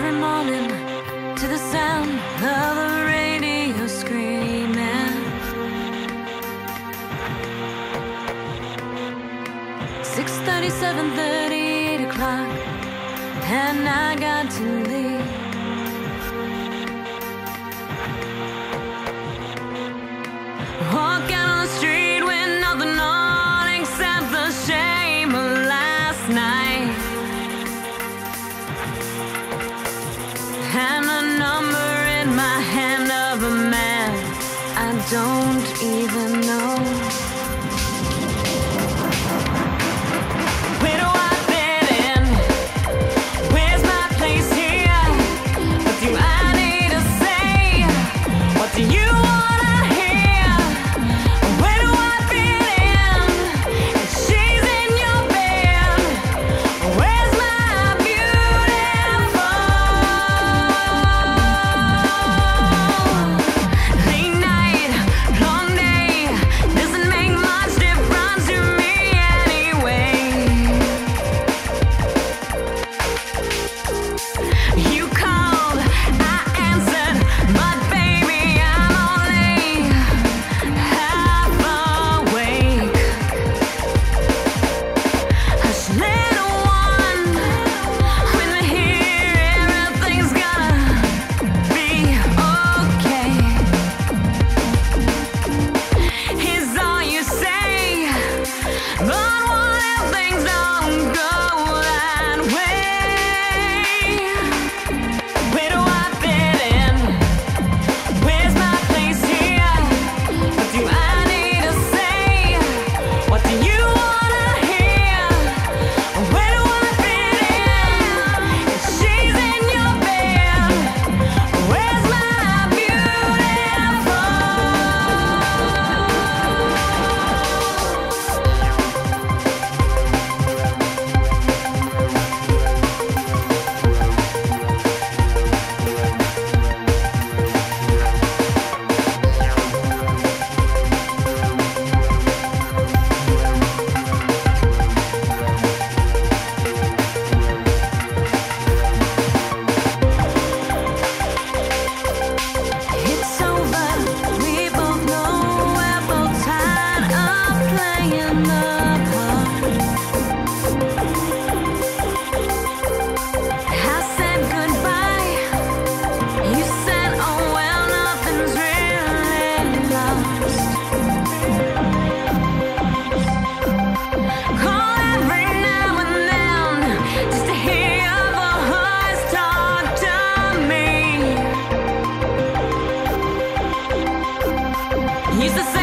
every morning to the sound of the radio screaming. 6:30, 7:30, 8 o'clock, and I got to leave. Walk out on the street with nothing on except the shame of last night. And a number in my hand of a man I don't even know. Where do I fit in? Where's my place here? What do I need to say? What do you wanna hear? Where do I fit in? If she's in your bed, where's my beautiful? Late night, long day, doesn't make much difference to me anyway. You called, I answered, but baby, I'm only half awake. Hush, little one, when we're here, everything's gonna be okay. Is all you say, but what if things don't go that way? Where do I fit in? Where's my place here? What do I need to say? What do you wanna hear? Where do I fit in? If she's in your bed, where's my beautiful? It's over, we both know we're both tired of playing the part. I said goodbye, you said, oh well, nothing's really lost. Call every now and then just to hear your voice talk to me. Used to say